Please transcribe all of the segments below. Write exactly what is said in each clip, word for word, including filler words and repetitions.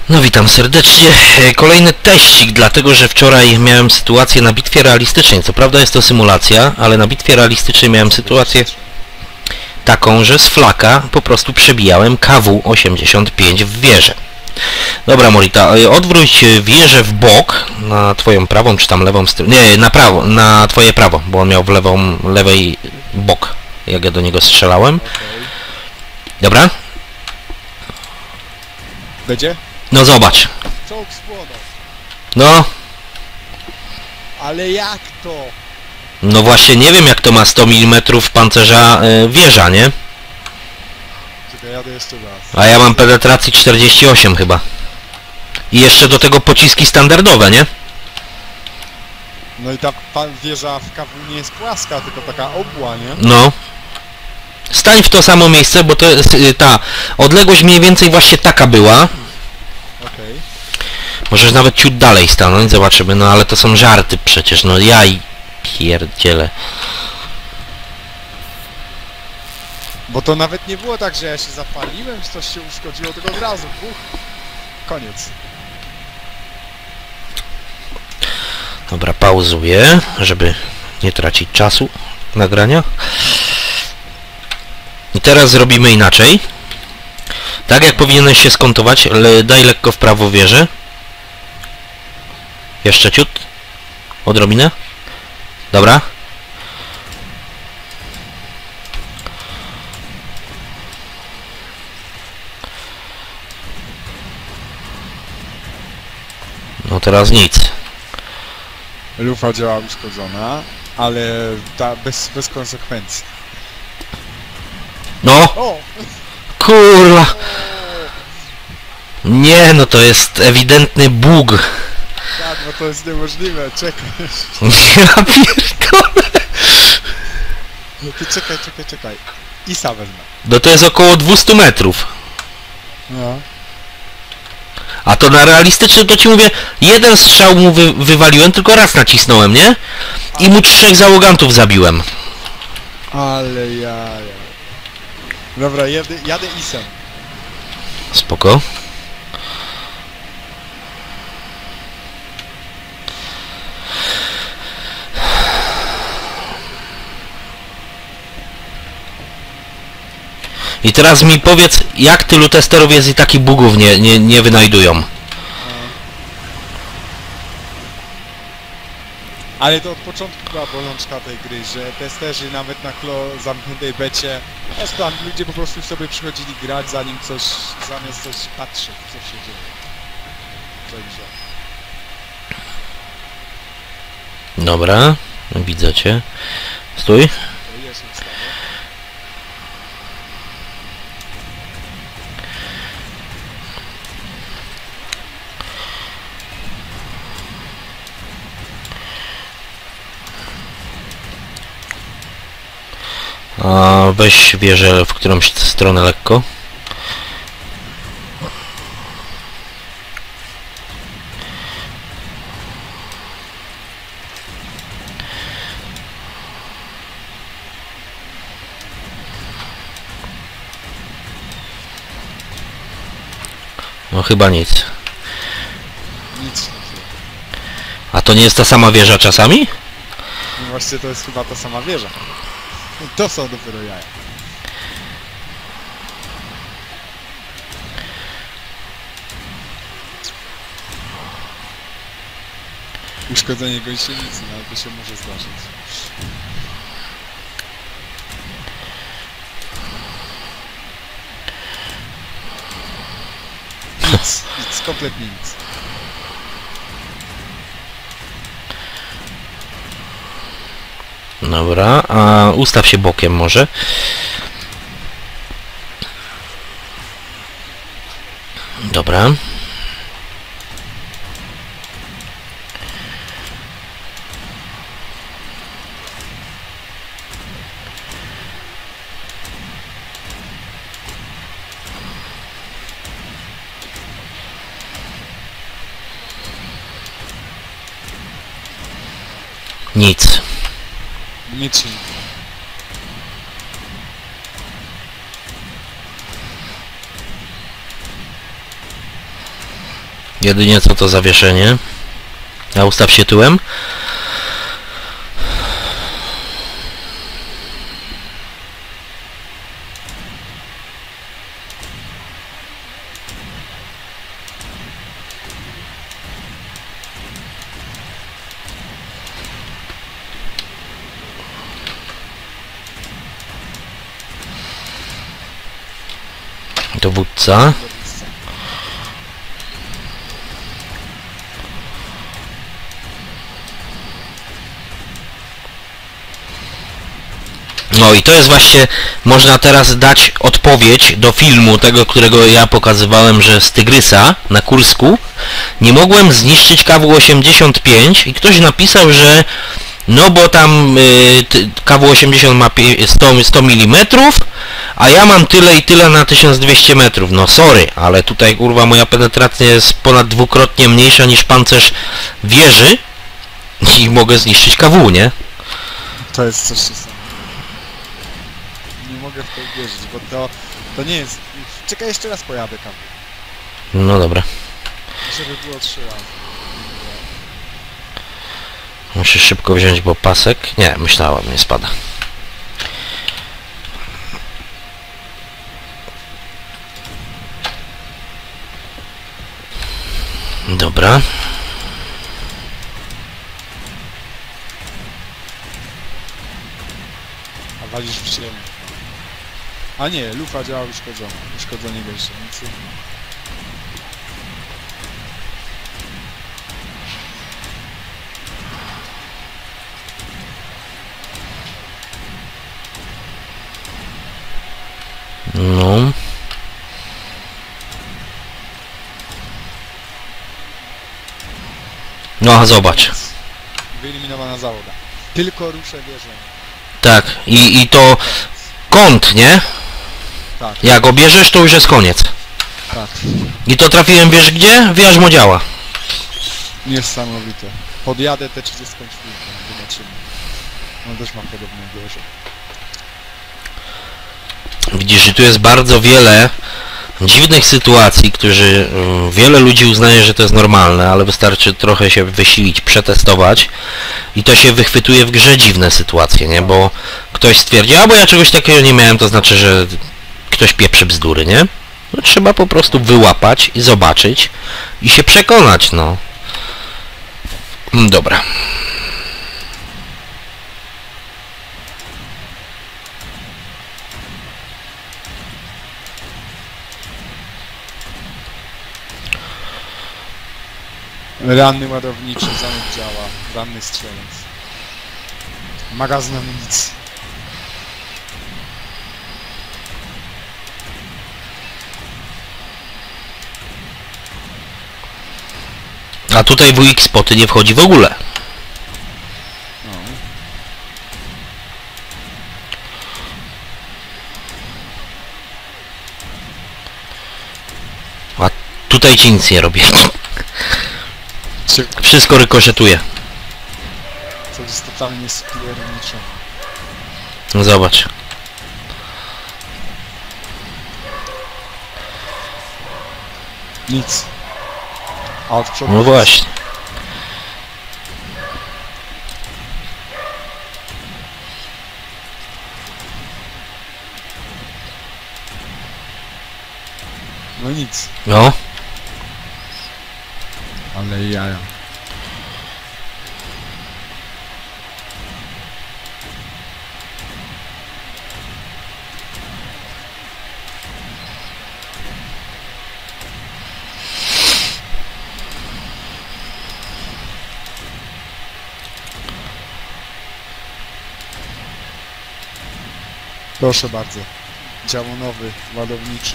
No witam serdecznie. Kolejny teścik, dlatego że wczoraj miałem sytuację na bitwie realistycznej. Co prawda jest to symulacja, ale na bitwie realistycznej miałem sytuację taką, że z flaka po prostu przebijałem K W osiemdziesiąt pięć w wieżę. Dobra Morita, odwróć wieżę w bok, na twoją prawą czy tam lewą stronę. Nie, na prawo, na twoje prawo, bo on miał w lewą, lewej bok, jak ja do niego strzelałem. Dobra? Będzie? No zobacz. Czołg spłonął. No, Ale jak to? no właśnie nie wiem jak to ma sto milimetrów pancerza y, wieża, nie? Czekaj, jadę jeszcze raz. A ja mam penetracji czterdzieści osiem chyba. I jeszcze do tego pociski standardowe, nie? No i ta pan wieża w K W nie jest płaska, tylko taka obła, nie? No. Stań w to samo miejsce, bo to jest y, ta odległość mniej więcej właśnie taka była. Okej. Możesz nawet ciut dalej stanąć, zobaczymy, no ale to są żarty przecież, no ja i pierdzielę. Bo to nawet nie było tak, że ja się zapaliłem, czy coś się uszkodziło, tylko od razu, buch. Koniec. Dobra, pauzuję, żeby nie tracić czasu nagrania. I teraz zrobimy inaczej. Tak jak powinieneś się skontować, le, daj lekko w prawo wieżę. Jeszcze ciut. Odrobinę. Dobra. No teraz nic. Lufa działa uszkodzona, ale ta bez, bez konsekwencji. No! O! Kurwa! Nie, no to jest ewidentny bóg. Tak, no to jest niemożliwe, czekaj. Ja pierdolę. No ty czekaj, czekaj, czekaj. Isa wezmę. No to jest około dwieście metrów. No. A to na realistycznym to ci mówię, jeden strzał mu wy wywaliłem, tylko raz nacisnąłem, nie? I mu trzech załogantów zabiłem. Ale jaja. Dobra, jadę, jadę Isem. Spoko. I teraz mi powiedz, jak tylu testerów jest i takich bugów nie, nie, nie wynajdują. Ale to od początku była bolączka tej gry, że testerzy nawet na klo zamkniętej becie, no tam ludzie po prostu sobie przychodzili grać zanim coś, zamiast coś patrzeć, co się dzieje. Także. Dobra, widzę cię. Stój. To jest ustawa. A weź wieżę w którąś stronę lekko. No chyba nic. Nic. A to nie jest ta sama wieża czasami? No właśnie to jest chyba ta sama wieża. To są dopiero jaja. Uszkodzenie gąsienicy, no ale to się może zdarzyć. Nic, nic, kompletnie nic. Dobra, a ustaw się bokiem może. Dobra. Nic. Nic się nie. Jedynie co to zawieszenie. A ustaw się tyłem. Dowódca. No i to jest właśnie, można teraz dać odpowiedź do filmu, tego, którego ja pokazywałem, że z Tygrysa na Kursku nie mogłem zniszczyć K W osiemdziesiąt pięć i ktoś napisał, że no bo tam y, K W osiemdziesiąt ma sto milimetrów, a ja mam tyle i tyle na tysiąc dwieście metrów. No sorry, ale tutaj kurwa moja penetracja jest ponad dwukrotnie mniejsza niż pancerz wieży i mogę zniszczyć K W, nie? To jest coś niesamowitego. Nie mogę w to wierzyć, bo to, to nie jest... Czekaj, jeszcze raz pojadę tam. No dobra. Żeby było trzy razy. Muszę szybko wziąć, bo pasek... Nie, myślałem, nie spada. Dobra. A walisz w ziemię. A nie, lufa działa uszkodzona. Uszkodzenie gąsienicy. No. No, a zobacz. Wyeliminowana załoga. Tylko ruszę wieżę. Tak, i, i to kąt, nie? Tak, Jak obierzesz, to już jest koniec. tak. I to trafiłem, wiesz gdzie? W jarzmodziała. Niesamowite. Podjadę T trzydzieści cztery, zobaczymy. On też ma podobną wieżę. Widzisz, że tu jest bardzo wiele dziwnych sytuacji, którzy y, wiele ludzi uznaje, że to jest normalne, ale wystarczy trochę się wysilić, przetestować i to się wychwytuje w grze dziwne sytuacje, nie? Bo ktoś stwierdzi, a bo ja czegoś takiego nie miałem, to znaczy, że ktoś pieprzy bzdury, nie? No, trzeba po prostu wyłapać i zobaczyć i się przekonać, no. Dobra. Ranny ładowniczy, zamek działa. Ranny strzelec. Magazyn amunicji. A tutaj W X spoty nie wchodzi w ogóle. A tutaj ci nic nie robię. Wszystko rykoszetuje. Co jest totalnie sklernicze. No zobacz. Nic. A od przodu... No właśnie. No nic. No. Ale jaja. Proszę bardzo. Działo nowy, ładowniczy.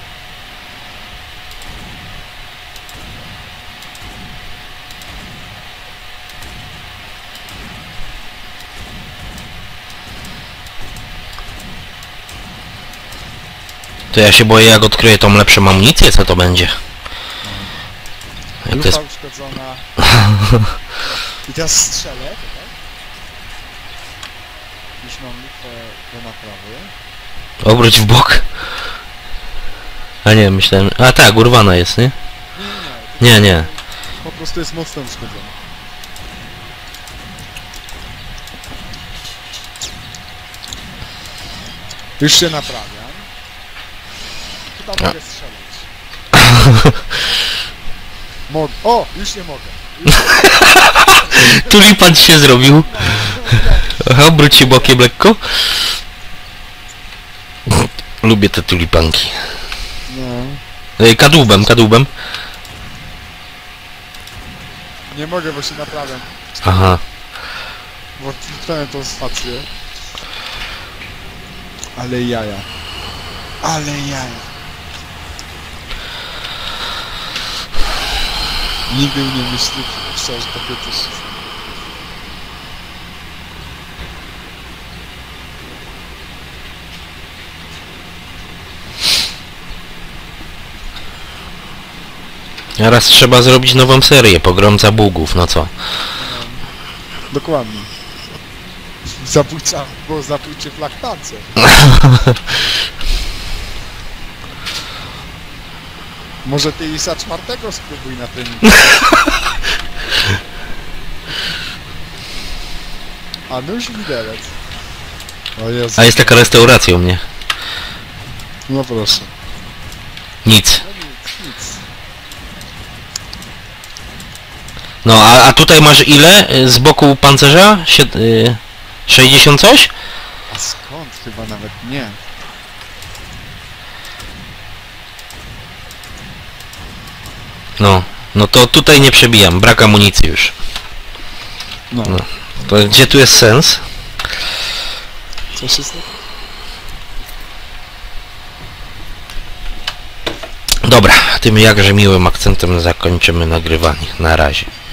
To ja się boję, jak odkryję tą lepszą amunicję, co to będzie. Jak to Lufa jest... uszkodzona. I teraz strzelę, tak? Już mam lufę do naprawy. Obróć w bok. A nie, myślałem... A tak, urwana jest, nie? Nie, nie, nie, Nie, nie. Po prostu jest mocno uszkodzony. Już się naprawia. Chyba mogę strzelać. Mogę. O! Już nie mogę. Już Tulipan ci się zrobił. Aha, obróć się bokiem lekko. Lubię te tulipanki. No. Ej, kadłubem, kadłubem. Nie mogę, bo się naprawiam. Aha. Bo wpisałem tą stację. Ale jaja. Ale jaja. Nigdy nie myślałem, że takie coś się stanie. Teraz trzeba zrobić nową serię, pogromca bugów, no co? Dokładnie. Zabójca, bo zabójczy w laktance. Może ty Isa czwartego spróbuj na treningu. A nóż widelec. O Jezu. A jest taka restauracja u mnie. No proszę. Nic. No nic, nic. No, a, a tutaj masz ile y, z boku pancerza? Sied, y, sześćdziesiąt coś? A skąd? Chyba nawet nie. No, no to tutaj nie przebijam, brak amunicji już. No. No. To gdzie tu jest sens? Co się stało? Dobra, tym jakże miłym akcentem zakończymy nagrywanie. Na razie.